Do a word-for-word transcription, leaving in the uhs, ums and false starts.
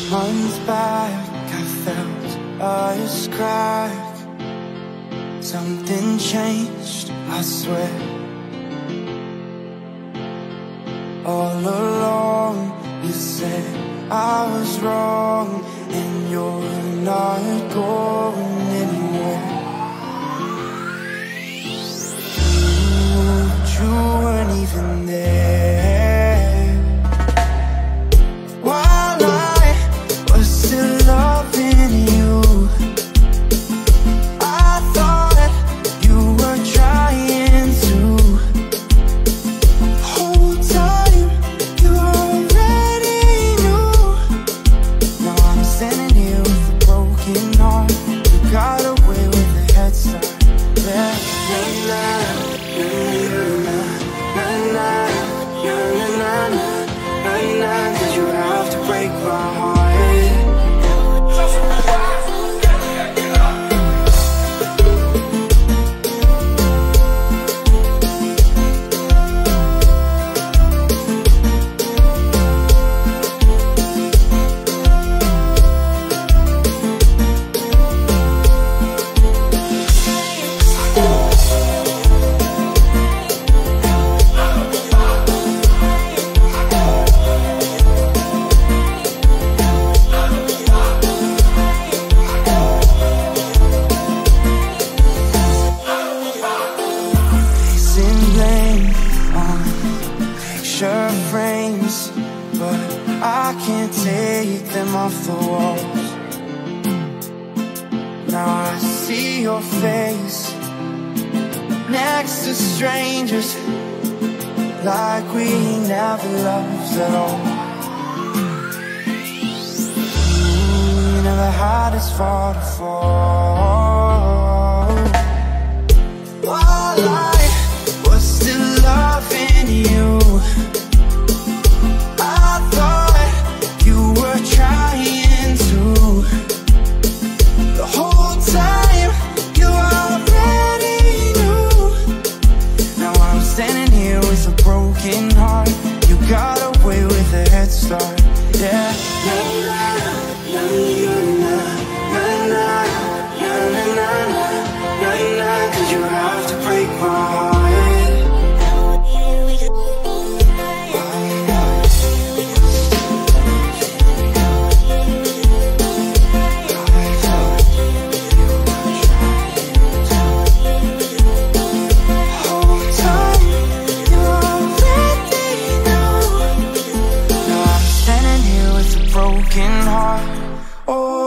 months back I felt a crack. Something changed, I swear. All along you said I was wrong, and you're not going anywhere. You, you weren't even there while I was still loving you. I thought you were trying to. The whole time you already knew. Now I'm standing here with a broken heart. You got away with a head start. Yeah, yeah, yeah, yeah, yeah, yeah, yeah, yeah. Did you have to break my heart? Frames, but I can't take them off the walls. Now I see your face next to strangers, like we never loved at all. You never had as far to fall. While I was still loving you, broken heart. You got away with a head start. Yeah, yeah, yeah, yeah, yeah, yeah. Did you have to break my heart? Broken heart. Oh,